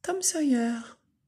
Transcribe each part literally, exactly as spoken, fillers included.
Tom Sawyer.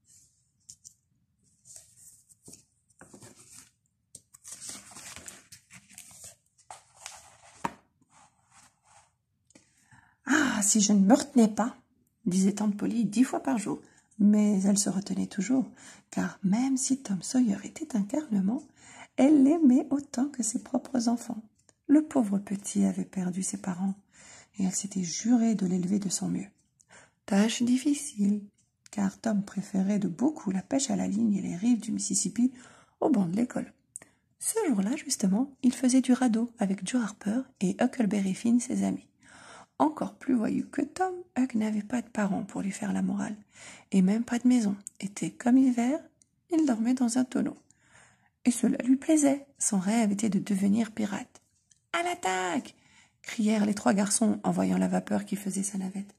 Ah, si je ne me retenais pas, disait tante Polly dix fois par jour. Mais elle se retenait toujours, car même si Tom Sawyer était un carnement, elle l'aimait autant que ses propres enfants. Le pauvre petit avait perdu ses parents, et elle s'était jurée de l'élever de son mieux. Tâche difficile, car Tom préférait de beaucoup la pêche à la ligne et les rives du Mississippi au banc de l'école. Ce jour-là, justement, il faisait du radeau avec Joe Harper et Huckleberry Finn, ses amis. Encore plus voyou que Tom, Huck n'avait pas de parents pour lui faire la morale, et même pas de maison. Été comme hiver, il dormait dans un tonneau. Et cela lui plaisait, son rêve était de devenir pirate. « À l'attaque !» crièrent les trois garçons en voyant la vapeur qui faisait sa navette.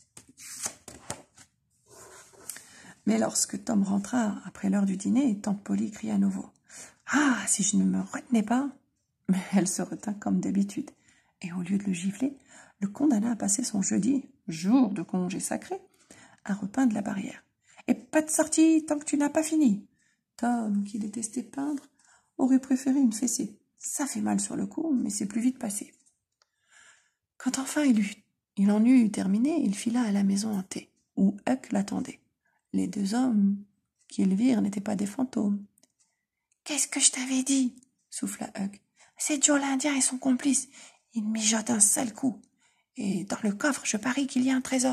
Mais lorsque Tom rentra après l'heure du dîner, tante Polly cria à nouveau. « Ah, si je ne me retenais pas !» Mais elle se retint comme d'habitude, et au lieu de le gifler, le condamna à passer son jeudi, jour de congé sacré, à repeindre la barrière. « Et pas de sortie tant que tu n'as pas fini !» Tom, qui détestait peindre, aurait préféré une fessée. Ça fait mal sur le coup, mais c'est plus vite passé. Quand enfin il, eut, il en eut terminé, il fila à la maison hantée, où Huck l'attendait. Les deux hommes qu'ils virent n'étaient pas des fantômes. « Qu'est-ce que je t'avais dit ?» souffla Huck. « C'est Joe l'Indien et son complice. Il mijote un sale coup. Et dans le coffre, je parie qu'il y a un trésor. »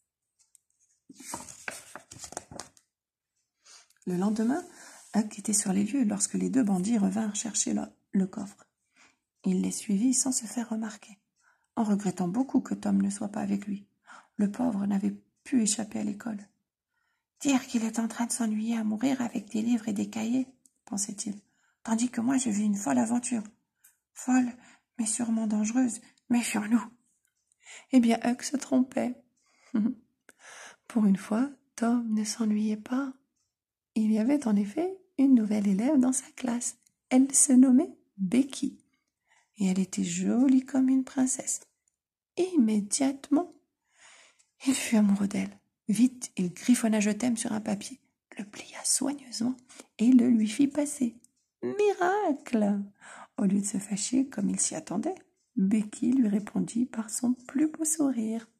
Le lendemain, Huck était sur les lieux lorsque les deux bandits revinrent chercher le, le coffre. Il les suivit sans se faire remarquer, en regrettant beaucoup que Tom ne soit pas avec lui. Le pauvre n'avait pu échapper à l'école. « Dire qu'il est en train de s'ennuyer à mourir avec des livres et des cahiers, » pensait-il, « tandis que moi je vis une folle aventure. Folle, mais sûrement dangereuse, méfions-nous. » Eh bien, Huck se trompait. Pour une fois, Tom ne s'ennuyait pas. Il y avait en effet une nouvelle élève dans sa classe. Elle se nommait Becky, et elle était jolie comme une princesse. Immédiatement, il fut amoureux d'elle. Vite, il griffonna « je t'aime » sur un papier, le plia soigneusement et le lui fit passer. Miracle! Au lieu de se fâcher comme il s'y attendait, Becky lui répondit par son plus beau sourire.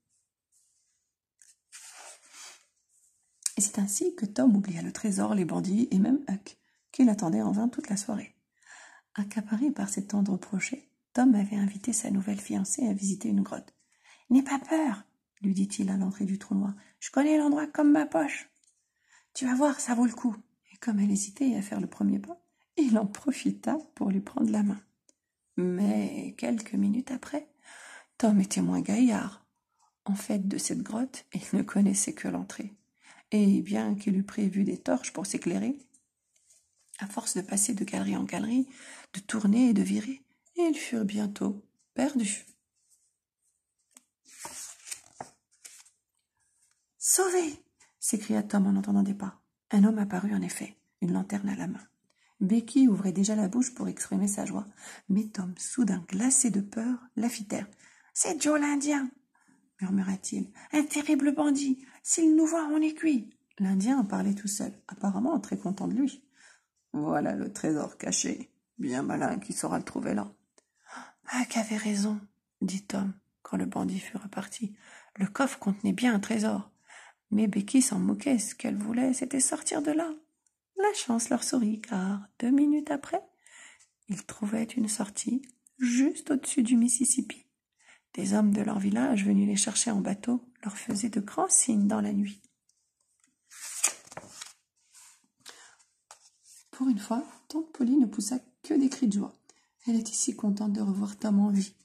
Et c'est ainsi que Tom oublia le trésor, les bandits et même Huck, qui l'attendait en vain toute la soirée. Accaparé par ces tendres projets, Tom avait invité sa nouvelle fiancée à visiter une grotte. « N'aie pas peur !» lui dit-il à l'entrée du trou noir. « Je connais l'endroit comme ma poche. Tu vas voir, ça vaut le coup. » Et comme elle hésitait à faire le premier pas, il en profita pour lui prendre la main. Mais quelques minutes après, Tom était moins gaillard. En fait, de cette grotte, il ne connaissait que l'entrée. Et bien qu'il eût prévu des torches pour s'éclairer, à force de passer de galerie en galerie, de tourner et de virer, ils furent bientôt perdus. « Sauvé !» s'écria Tom en entendant des pas. Un homme apparut en effet, une lanterne à la main. Becky ouvrait déjà la bouche pour exprimer sa joie, mais Tom, soudain glacé de peur, la fit taire. « C'est Joe l'Indien !» murmura-t-il. « Un terrible bandit. S'il nous voit, on est cuit. » L'Indien en parlait tout seul, apparemment très content de lui. « Voilà le trésor caché. Bien malin qui saura le trouver là. »« Ah, qu'avait raison, » dit Tom, quand le bandit fut reparti. Le coffre contenait bien un trésor. Mais Becky s'en moquait. Ce qu'elle voulait, c'était sortir de là. La chance leur sourit, car deux minutes après, ils trouvaient une sortie juste au-dessus du Mississippi. Des hommes de leur village venus les chercher en bateau leur faisaient de grands signes dans la nuit. Pour une fois, tante Polly ne poussa que des cris de joie. Elle était si contente de revoir Tom en vie.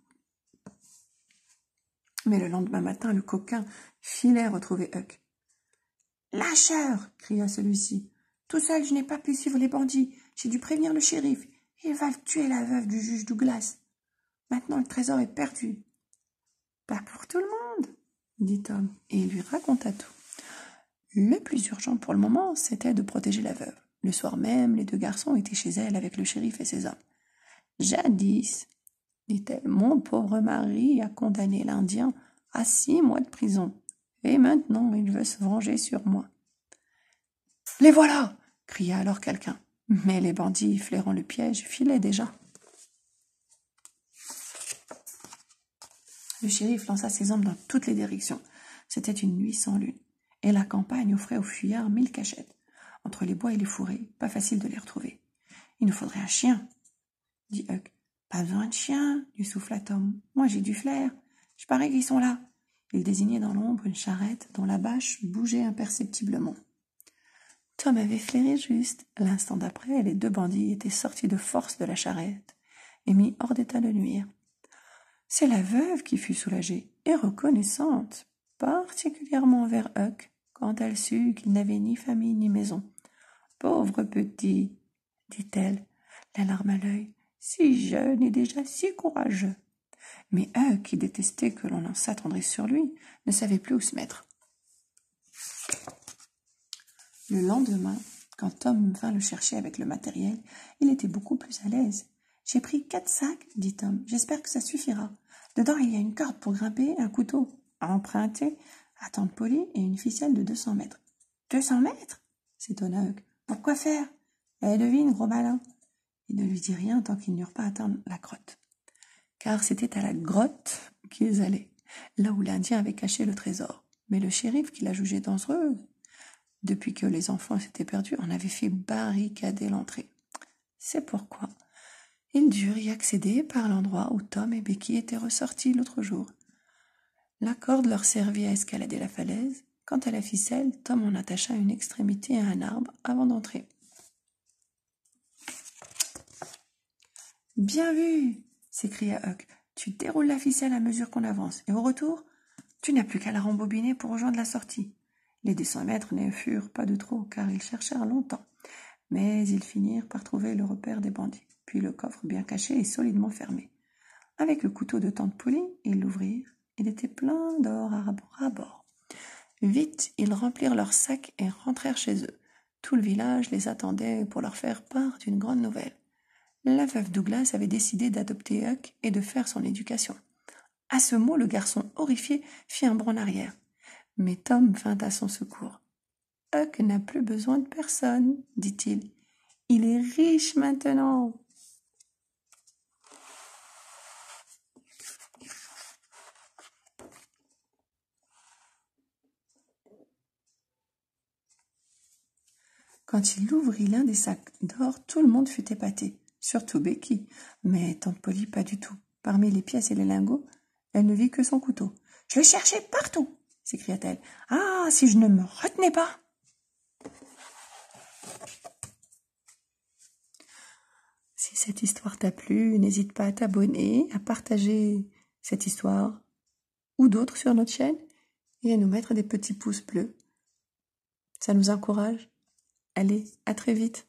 Mais le lendemain matin, le coquin filait retrouver Huck. « Lâcheur !» cria celui-ci. « Tout seul, je n'ai pas pu suivre les bandits. J'ai dû prévenir le shérif. Ils veulent tuer la veuve du juge Douglas. Maintenant, le trésor est perdu. »« Pas pour tout le monde, » dit Tom, et il lui raconta tout. Le plus urgent pour le moment, c'était de protéger la veuve. Le soir même, les deux garçons étaient chez elle avec le shérif et ses hommes. « Jadis, dit-elle, mon pauvre mari a condamné l'Indien à six mois de prison. et maintenant il veut se venger sur moi. « Les voilà !» cria alors quelqu'un. Mais les bandits, flairant le piège, filaient déjà. Le shérif lança ses hommes dans toutes les directions. C'était une nuit sans lune, et la campagne offrait aux fuyards mille cachettes. Entre les bois et les fourrés, pas facile de les retrouver. « Il nous faudrait un chien, » dit Huck. « Pas besoin de chien, » lui souffla Tom. « Moi j'ai du flair. Je parie qu'ils sont là. » Il désignait dans l'ombre une charrette dont la bâche bougeait imperceptiblement. Tom avait flairé juste. L'instant d'après, les deux bandits étaient sortis de force de la charrette et mis hors d'état de nuire. C'est la veuve qui fut soulagée et reconnaissante, particulièrement envers Huck, quand elle sut qu'il n'avait ni famille ni maison. « Pauvre petit !» dit-elle, la larme à l'œil, « si jeune et déjà si courageux !» Mais Huck, qui détestait que l'on s'attendrisse sur lui, ne savait plus où se mettre. Le lendemain, quand Tom vint le chercher avec le matériel, il était beaucoup plus à l'aise. « J'ai pris quatre sacs, dit Tom. J'espère que ça suffira. Dedans, il y a une corde pour grimper, un couteau à emprunter à Tante Polly et une ficelle de deux cents mètres. »« Deux cents mètres ?» s'étonna Huck. « Pourquoi faire ? » ?»« Eh, devine, gros malin. » Il ne lui dit rien tant qu'ils n'eurent pas atteint la grotte. Car c'était à la grotte qu'ils allaient, là où l'Indien avait caché le trésor. Mais le shérif, qui la jugeait dangereuse, depuis que les enfants s'étaient perdus, en avait fait barricader l'entrée. C'est pourquoi ils durent y accéder par l'endroit où Tom et Becky étaient ressortis l'autre jour. La corde leur servit à escalader la falaise. Quant à la ficelle, Tom en attacha une extrémité à un arbre avant d'entrer. « Bien vu !» s'écria Huck. « Tu déroules la ficelle à mesure qu'on avance, et au retour, tu n'as plus qu'à la rembobiner pour rejoindre la sortie. » Les deux cents mètres ne furent pas de trop, car ils cherchèrent longtemps. Mais ils finirent par trouver le repère des bandits, puis le coffre bien caché et solidement fermé. Avec le couteau de Tante Polly, ils l'ouvrirent. Il était plein d'or à bord à bord. Vite, ils remplirent leurs sacs et rentrèrent chez eux. Tout le village les attendait pour leur faire part d'une grande nouvelle. La veuve Douglas avait décidé d'adopter Huck et de faire son éducation. À ce mot, le garçon, horrifié, fit un bond en arrière. Mais Tom vint à son secours. « Huck n'a plus besoin de personne, dit-il. Il est riche maintenant. » Quand il ouvrit l'un des sacs d'or, tout le monde fut épaté, surtout Becky, mais Tante Polly pas du tout. Parmi les pièces et les lingots, elle ne vit que son couteau. « Je le cherchais partout !» s'écria-t-elle. « Ah, si je ne me retenais pas !» Si cette histoire t'a plu, n'hésite pas à t'abonner, à partager cette histoire ou d'autres sur notre chaîne et à nous mettre des petits pouces bleus. Ça nous encourage. Allez, à très vite.